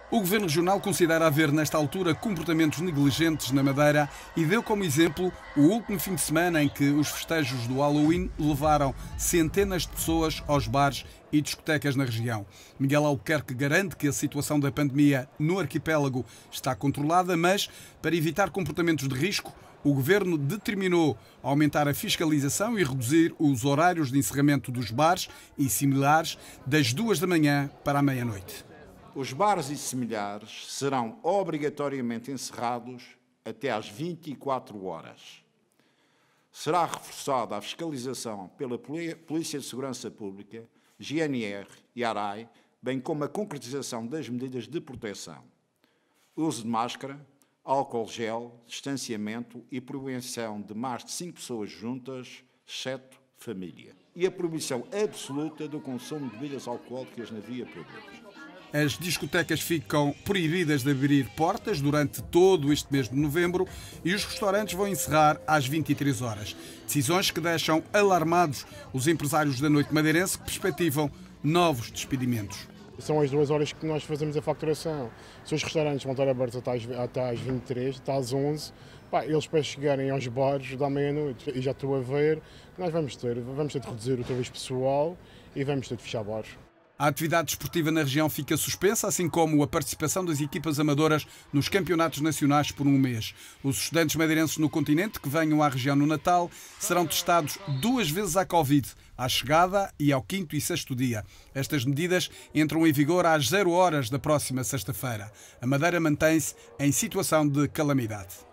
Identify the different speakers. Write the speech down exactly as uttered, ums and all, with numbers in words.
Speaker 1: O Governo Regional considera haver, nesta altura, comportamentos negligentes na Madeira e deu como exemplo o último fim de semana em que os festejos do Halloween levaram centenas de pessoas aos bares e discotecas na região. Miguel Albuquerque garante que a situação da pandemia no arquipélago está controlada, mas, para evitar comportamentos de risco, o Governo determinou aumentar a fiscalização e reduzir os horários de encerramento dos bares e similares das duas da manhã para a meia-noite.
Speaker 2: Os bares e similares serão obrigatoriamente encerrados até às vinte e quatro horas. Será reforçada a fiscalização pela Polícia de Segurança Pública, G N R e A R A I, bem como a concretização das medidas de proteção. Uso de máscara, álcool gel, distanciamento e proibição de mais de cinco pessoas juntas, exceto família. E a proibição absoluta do consumo de bebidas alcoólicas na via pública.
Speaker 1: As discotecas ficam proibidas de abrir portas durante todo este mês de novembro e os restaurantes vão encerrar às vinte e três horas. Decisões que deixam alarmados os empresários da noite madeirense que perspectivam novos despedimentos.
Speaker 3: São as duas horas que nós fazemos a facturação. Se os restaurantes vão estar abertos até às, até às vinte e três, até às onze, pá, eles para chegarem aos bares da meia-noite, e já estou a ver, nós vamos ter, vamos ter de reduzir o serviço pessoal e vamos ter de fechar bares.
Speaker 1: A atividade desportiva na região fica suspensa, assim como a participação das equipas amadoras nos campeonatos nacionais por um mês. Os estudantes madeirenses no continente que venham à região no Natal serão testados duas vezes à Covid, à chegada e ao quinto e sexto dia. Estas medidas entram em vigor às zero horas da próxima sexta-feira. A Madeira mantém-se em situação de calamidade.